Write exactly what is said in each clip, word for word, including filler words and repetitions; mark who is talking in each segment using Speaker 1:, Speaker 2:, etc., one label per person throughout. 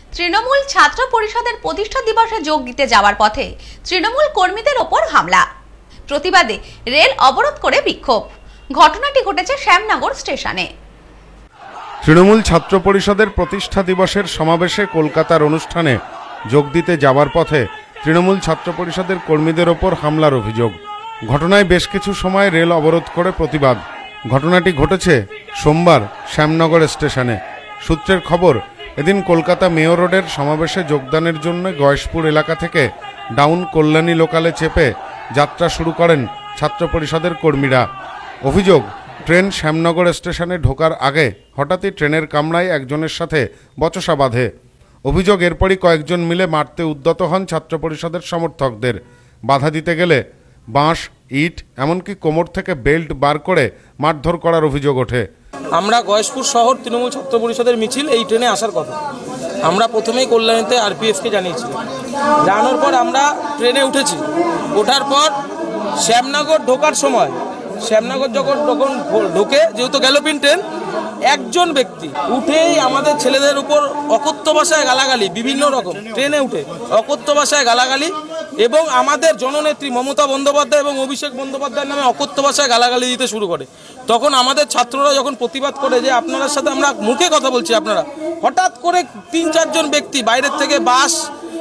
Speaker 1: তৃণমূল ছাত্র পরিষদের প্রতিষ্ঠা দিবসে যোগ দিতে যাওয়ার পথে তৃণমূল কর্মীদের ওপর হামলা, প্রতিবাদে রেল অবরোধ করে বিক্ষোভ। ঘটনাটি ঘটেছে শ্যামনগর স্টেশনে।
Speaker 2: তৃণমূল ছাত্র পরিষদের প্রতিষ্ঠা দিবসের সমাবেশে কলকাতার অনুষ্ঠানে যোগ দিতে যাওয়ার পথে তৃণমূল ছাত্র পরিষদের কর্মীদের ওপর হামলার অভিযোগ। ঘটনায় বেশ কিছু সময় রেল অবরোধ করে প্রতিবাদ। ঘটনাটি ঘটেছে সোমবার শ্যামনগর স্টেশনে। সূত্রের খবর, এদিন কলকাতা মেয়র রোডের সমাবেশে যোগদানের জন্য গয়েশপুর এলাকা থেকে ডাউন কল্যাণী লোকালে চেপে যাত্রা শুরু করেন ছাত্র পরিষদের কর্মীরা। অভিযোগ, ট্রেন শ্যামনগর স্টেশনে ঢোকার আগে হঠাৎই ট্রেনের কামরায় একজনের সাথে বচসা বাঁধে। অভিযোগ, এরপরই কয়েকজন মিলে মারতে উদ্যত হন ছাত্র পরিষদের সমর্থকদের। বাধা দিতে গেলে বাঁশ, ইট, এমনকি কোমর থেকে বেল্ট বার করে মারধর করার অভিযোগ ওঠে।
Speaker 3: আমরা গয়েশপুর শহর তৃণমূল ছাত্র পরিষদের মিছিল এই ট্রেনে আসার কথা। আমরা প্রথমেই কল্যাণীতে আরপিএফকে জানিয়েছিলাম। জানানোর পর আমরা ট্রেনে উঠেছি। ওঠার পর শ্যামনগর ঢোকার সময়, শ্যামনগর যখন তখন ঢোকে, যেহেতু গ্যালোপিন ট্রেন, একজন ব্যক্তি উঠেই আমাদের ছেলেদের উপর অকথ্য ভাষায় গালাগালি, বিভিন্ন রকম ট্রেনে উঠে অকথ্য ভাষায় গালাগালি, এবং আমাদের জননেত্রী মমতা বন্দ্যোপাধ্যায় এবং অভিষেক বন্দ্যোপাধ্যায়ের নামে অকথ্য ভাষায় গালাগালি দিতে শুরু করে। তখন আমাদের ছাত্ররা যখন প্রতিবাদ করে যে আপনার সাথে আমরা মুখে কথা বলছি, আপনারা, হঠাৎ করে তিন চারজন ব্যক্তি বাইরের থেকে বাঁশ,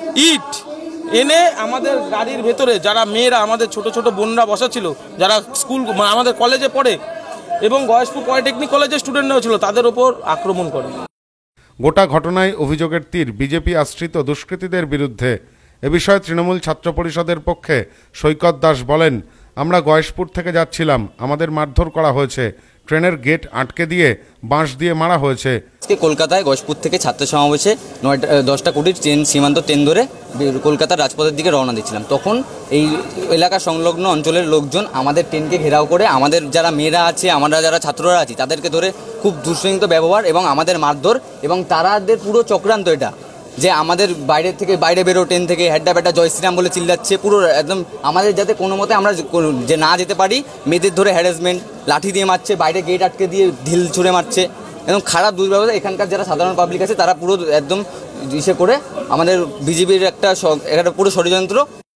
Speaker 3: ইট এনে আমাদের গাড়ির ভেতরে, যারা মেয়েরা, আমাদের ছোট ছোট বোনরা বসা ছিল, যারা স্কুল আমাদের কলেজে পড়ে এবং গয়েশপুর পলিটেকনিক কলেজের স্টুডেন্টরাও ছিল, তাদের ওপর আক্রমণ করে।
Speaker 2: গোটা ঘটনায় অভিযোগের তীর বিজেপি আশ্রিত দুষ্কৃতীদের বিরুদ্ধে। এ বিষয়ে তৃণমূল ছাত্র পরিষদের পক্ষে সৈকত দাস বলেন, আমরা গয়েশপুর থেকে যাচ্ছিলাম, আমাদের মারধর করা হয়েছে, ট্রেনের গেট আটকে দিয়ে বাঁশ দিয়ে মারা হয়েছে।
Speaker 4: কলকাতায় গয়েশপুর থেকে ছাত্র সমাবেশে নয়টা দশটা কোটির ট্রেন, সীমান্ত ট্রেন ধরে কলকাতার রাজপথের দিকে রওনা দিচ্ছিলাম। তখন এই এলাকা সংলগ্ন অঞ্চলের লোকজন আমাদের ট্রেনকে ঘেরাও করে আমাদের যারা মেয়েরা আছে, আমরা যারা ছাত্ররা আছি, তাদেরকে ধরে খুব দুঃসহিত ব্যবহার এবং আমাদের মারধর, এবং তারাদের পুরো চক্রান্ত এটা যে আমাদের বাইরে থেকে বাইরে বেরো, ট্রেন থেকে হেড্ডা বেড্ডা জয় শ্রীরাম বলে চিল্লাচ্ছে, পুরো একদম আমাদের যাতে কোনো মতে আমরা যে না যেতে পারি, মেয়েদের ধরে হ্যারাসমেন্ট, লাঠি দিয়ে মারছে, বাইরে গেট আটকে দিয়ে ঢিল ছুঁড়ে মারছে, একদম খারাপ দুর্ব্যবস্থা। এখানকার যারা সাধারণ পাবলিক আছে তারা পুরো একদম ইসে করে আমাদের বিজেপির একটা একটা পুরো ষড়যন্ত্র।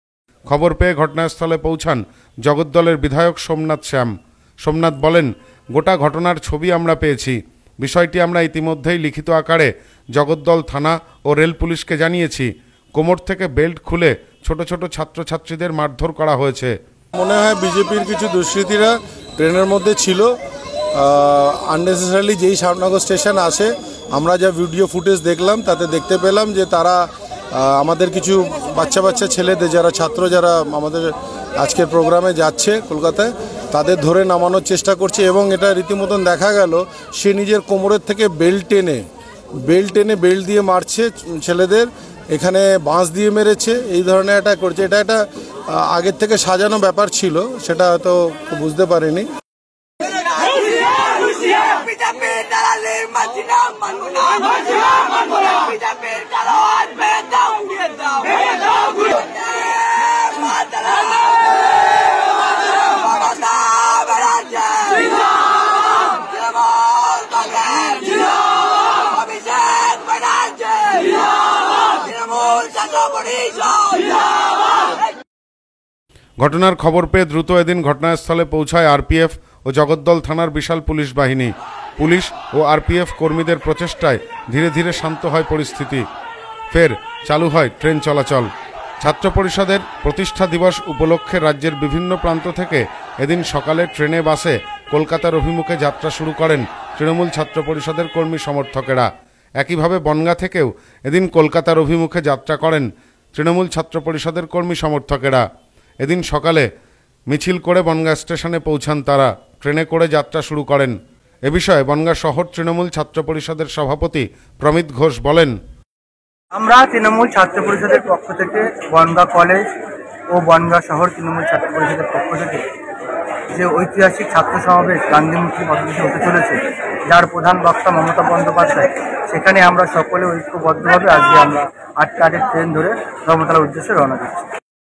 Speaker 2: খবর পেয়ে ঘটনাস্থলে পৌঁছান জগদ্দলের বিধায়ক সোমনাথ শ্যাম। সোমনাথ বলেন, গোটা ঘটনার ছবি আমরা পেয়েছি। বিষয়টি আমরা ইতিমধ্যেই লিখিত আকারে জগদ্দল থানা ও রেল পুলিশকে জানিয়েছি। কোমর থেকে বেল্ট খুলে ছোট ছোট ছাত্রছাত্রীদের মারধর করা হয়েছে।
Speaker 5: মনে হয় বিজেপির কিছু দুষ্কৃতীরা ট্রেনের মধ্যে ছিল। আননেসেসারিলি যেই শ্যামনগর স্টেশন আসে, আমরা যা ভিডিও ফুটেজ দেখলাম তাতে দেখতে পেলাম যে তারা আমাদের কিছু বাচ্চা বাচ্চা ছেলেদের, যারা ছাত্র, যারা আমাদের আজকের প্রোগ্রামে যাচ্ছে কলকাতায়, তাদের ধরে নামানোর চেষ্টা করছে। এবং এটা রীতিমতন দেখা গেল সে নিজের কোমরের থেকে বেল্ট টেনে বেল্ট টেনে বেল্ট দিয়ে মারছে ছেলেদের, এখানে বাঁশ দিয়ে মেরেছে, এই ধরনের একটা করছে। এটা একটা আগের থেকে সাজানো ব্যাপার ছিল, সেটা হয়তো বুঝতে পারিনি।
Speaker 2: ঘটনার খবর পেয়ে দ্রুত এদিন ঘটনাস্থলে পৌঁছায় আরপিএফ ও জগদ্দল থানার বিশাল পুলিশ বাহিনী। পুলিশ ও আরপিএফ কর্মীদের প্রচেষ্টায় ধীরে ধীরে শান্ত হয় পরিস্থিতি। ফের চালু হয় ট্রেন চলাচল। ছাত্র পরিষদের প্রতিষ্ঠা দিবস উপলক্ষে রাজ্যের বিভিন্ন প্রান্ত থেকে এদিন সকালে ট্রেনে, বাসে কলকাতার অভিমুখে যাত্রা শুরু করেন তৃণমূল ছাত্র পরিষদের কর্মী সমর্থকেরা। একইভাবে বনগাঁ থেকেও এদিন কলকাতার অভিমুখে যাত্রা করেন তৃণমূল ছাত্র পরিষদের কর্মী সমর্থকেরা। এদিন সকালে মিছিল করে বনগাঁ স্টেশনে পৌঁছান তারা। ট্রেনে করে যাত্রা শুরু করেন। এ বিষয়ে বনগাঁ শহর তৃণমূল ছাত্র পরিষদের সভাপতি প্রমিত ঘোষ বলেন,
Speaker 6: আমরা তৃণমূল ছাত্র পরিষদের পক্ষ থেকে বনগাঁ কলেজ ও বনগাঁ শহর তৃণমূল ছাত্র পরিষদের পক্ষ থেকে যে ঐতিহাসিক ছাত্র সমাবেশ গান্ধীমুখী পদ্ধতিতে হতে চলেছে, যার প্রধান বক্তা মমতা বন্দ্যোপাধ্যায়, সেখানে আমরা সকলে ঐক্যবদ্ধভাবে আজকে আমরা আটটা আটের ট্রেন ধরে ধর্মতলার উদ্দেশ্যে রওনা দিচ্ছি।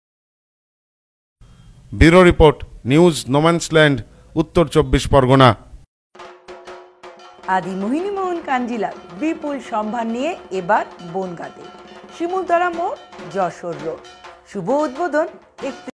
Speaker 2: ব্যুরো রিপোর্ট, নিউজ নোম্যান্সল্যান্ড, উত্তর চব্বিশ পরগনা।
Speaker 7: আদি মোহিনীমোহন কাঞ্জিলাল বিপুল সম্ভার নিয়ে এবার বনগাঁতে শিমুলতলা মোড়, যশোর রোড। শুভ উদ্বোধন